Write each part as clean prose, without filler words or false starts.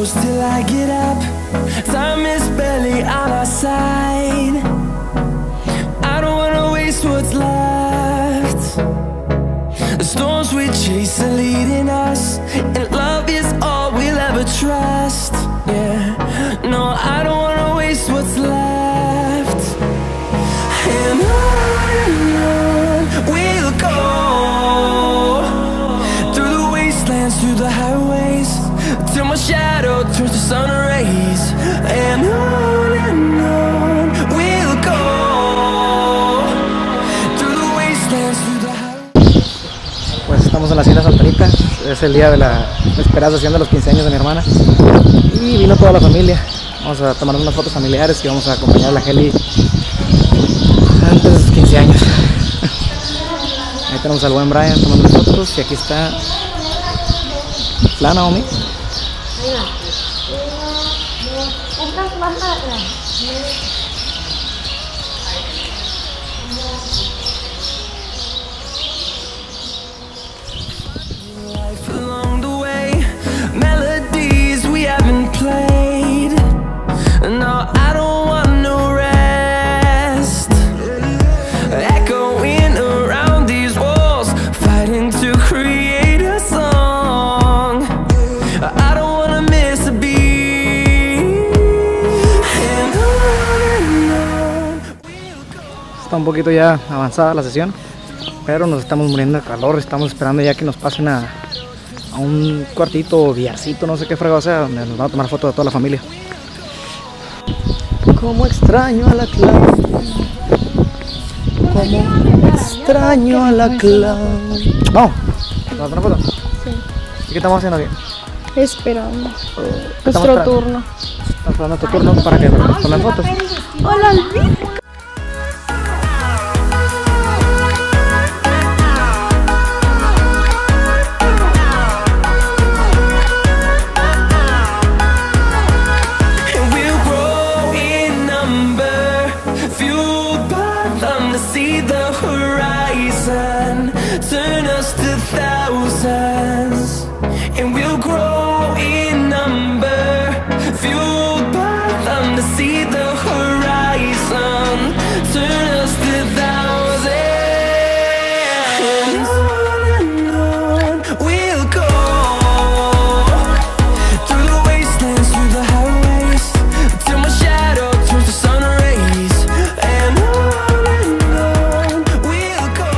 close till I get up. Time is barely on our side. I don't wanna waste what's left. The storms we chase are leading us, and love is all we'll ever trust. Yeah, no, I don't wanna waste what's left. And on we'll go, through the wastelands, through the highways, till my shadow turns to sun rays. And on we'll go, through the wastelands, through the highways. Pues estamos en la Hacienda Santa Anita. Es el día de la esperación de los 15 años de mi hermana. Y vino toda la familia. Vamos a tomar unas fotos familiares y vamos a acompañar a la Heli antes de sus 15 años. Ahí tenemos al buen Brian tomando unas fotos. Y aquí está la Naomi. Along the way, melodies we haven't played. No, I don't want no rest. Echoing around these walls, fighting to create a song. I don't wanna miss a beat. And on we'll go. Está un poquito ya avanzada la sesión, pero nos estamos muriendo de calor. Estamos esperando ya que nos pasen a un cuartito o billarcito, no sé qué fregado sea, donde nos van a tomar fotos de toda la familia. Como extraño a la clown, como extraño a la clown. Vamos, ¿nos vamos a tomar foto? Sí. ¿Y qué estamos haciendo aquí? Esperando Estamos nuestro turno. Estamos esperando tu turno para que nos tomen fotos. Hola, Alvin. And we'll grow in number, fueled by them to see the horizon, turn us to thousands. And we'll grow in number, fueled by them to see the horizon, turn us to thousands. And on we'll go, through the wastelands, through the highways, till my shadow turns to sun rays. And on we'll go.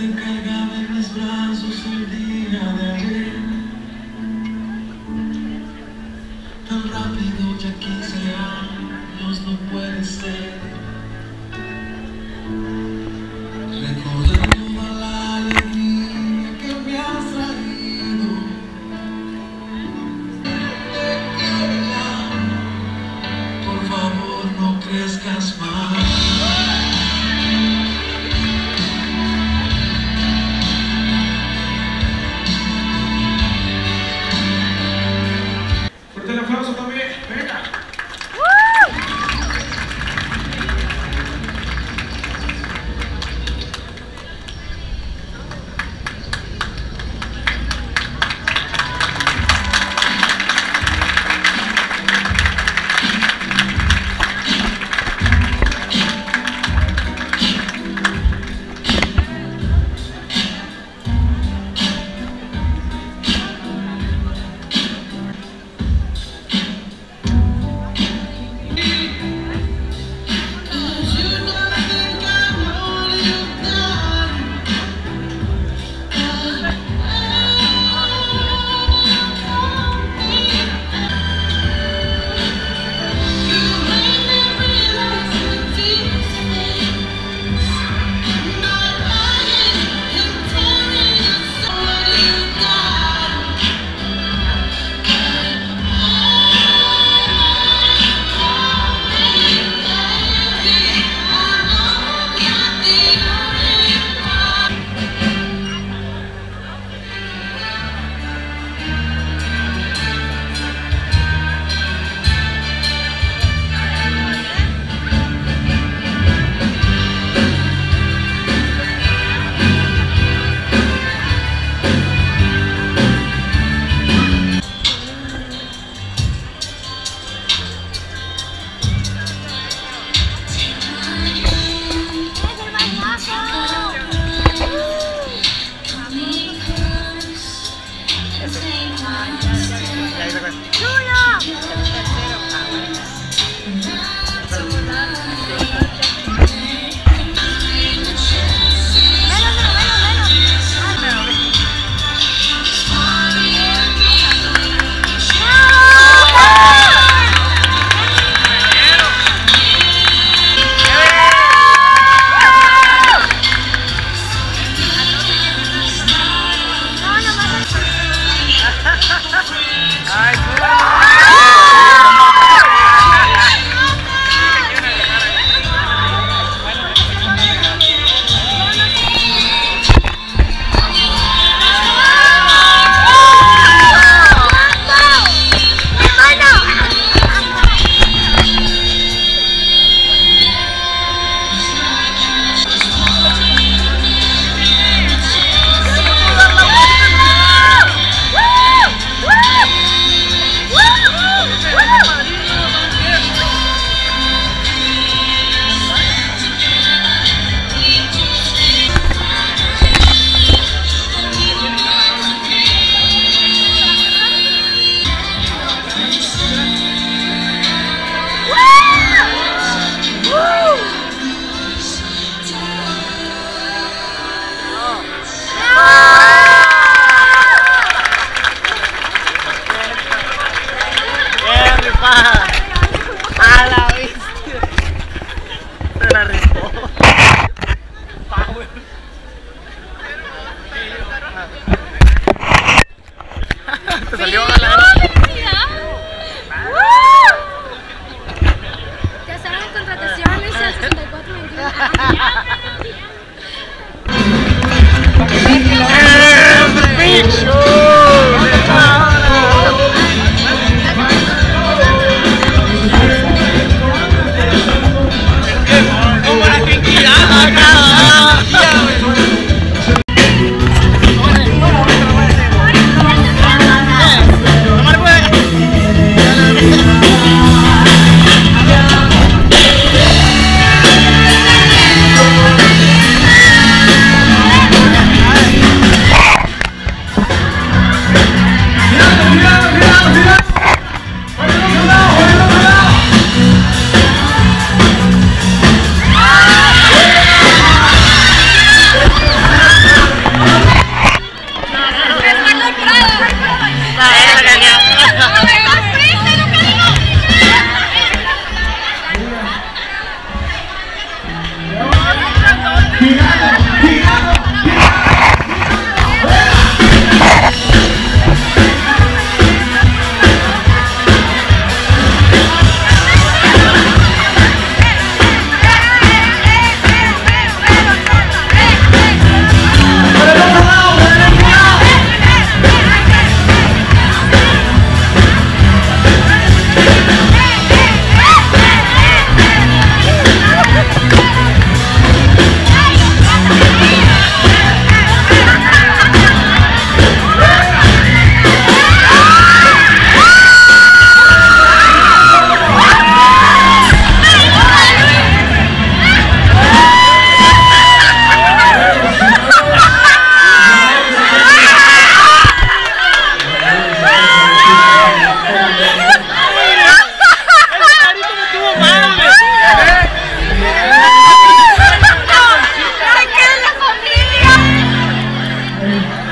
cargaba en mis brazos el día de ayer. Tan rápido, ya 15 años, no puede ser. Recordar toda la alegría que me has traído. Por favor, no crezcas más. Fuerte el aplauso también, venga. Te salió a la... Ya saben, contrataciones al 6421. Dani.